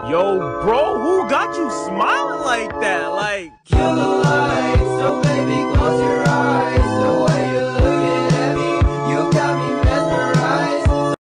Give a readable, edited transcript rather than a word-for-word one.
Yo, bro, who got you smiling like that? Like, killer.